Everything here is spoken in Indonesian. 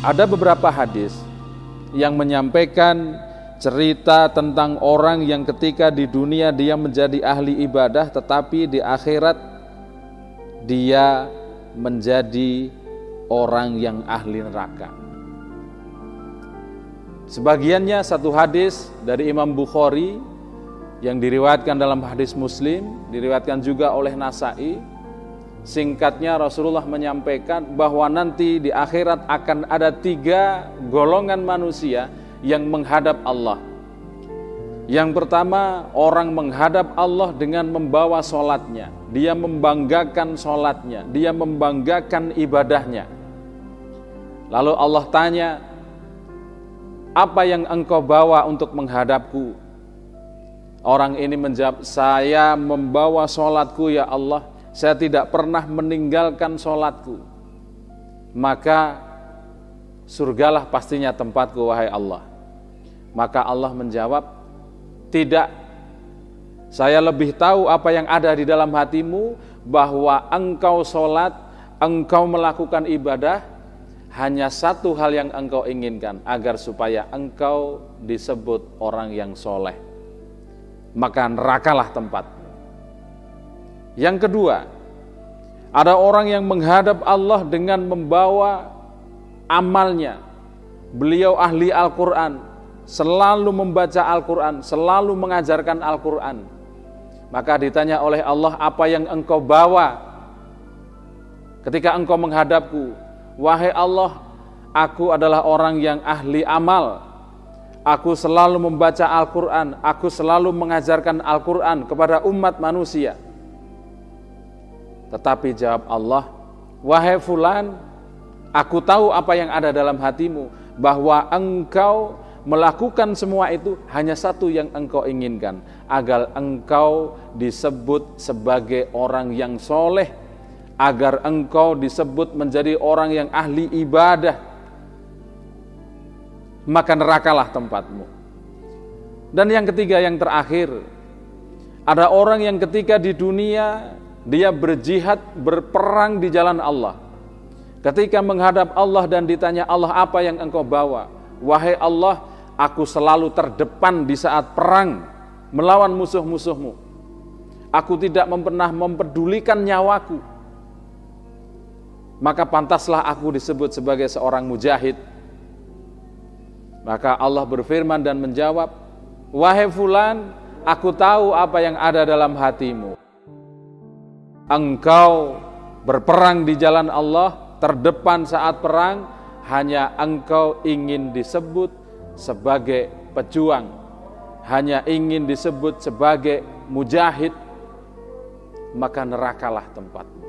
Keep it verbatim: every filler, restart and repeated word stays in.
Ada beberapa hadis yang menyampaikan cerita tentang orang yang ketika di dunia dia menjadi ahli ibadah, tetapi di akhirat dia menjadi orang yang ahli neraka. Sebagiannya satu hadis dari Imam Bukhari yang diriwayatkan dalam hadis Muslim, diriwayatkan juga oleh Nasa'i. Singkatnya Rasulullah menyampaikan bahwa nanti di akhirat akan ada tiga golongan manusia yang menghadap Allah. Yang pertama, orang menghadap Allah dengan membawa sholatnya. Dia membanggakan sholatnya, dia membanggakan ibadahnya. Lalu Allah tanya, apa yang engkau bawa untuk menghadapku? Orang ini menjawab, saya membawa sholatku ya Allah. Saya tidak pernah meninggalkan sholatku. Maka surgalah pastinya tempatku wahai Allah. Maka Allah menjawab, tidak. Saya lebih tahu apa yang ada di dalam hatimu, bahwa engkau sholat, engkau melakukan ibadah, hanya satu hal yang engkau inginkan, agar supaya engkau disebut orang yang soleh. Maka nerakalah tempatmu. Yang kedua, ada orang yang menghadap Allah dengan membawa amalnya. Beliau ahli Al-Quran, selalu membaca Al-Quran, selalu mengajarkan Al-Quran. Maka ditanya oleh Allah, apa yang engkau bawa ketika engkau menghadapku? Wahai Allah, aku adalah orang yang ahli amal. Aku selalu membaca Al-Quran, aku selalu mengajarkan Al-Quran kepada umat manusia. Tetapi jawab Allah, wahai fulan, aku tahu apa yang ada dalam hatimu, bahwa engkau melakukan semua itu hanya satu yang engkau inginkan, agar engkau disebut sebagai orang yang soleh, agar engkau disebut menjadi orang yang ahli ibadah. Maka nerakalah tempatmu. Dan yang ketiga, yang terakhir, ada orang yang ketika di dunia dia berjihad, berperang di jalan Allah. Ketika menghadap Allah dan ditanya Allah, apa yang engkau bawa? Wahai Allah, aku selalu terdepan di saat perang melawan musuh-musuhmu. Aku tidak pernah mempedulikan nyawaku. Maka pantaslah aku disebut sebagai seorang mujahid. Maka Allah berfirman dan menjawab, wahai fulan, aku tahu apa yang ada dalam hatimu. Engkau berperang di jalan Allah, terdepan saat perang, hanya engkau ingin disebut sebagai pejuang, hanya ingin disebut sebagai mujahid, maka nerakalah tempatmu.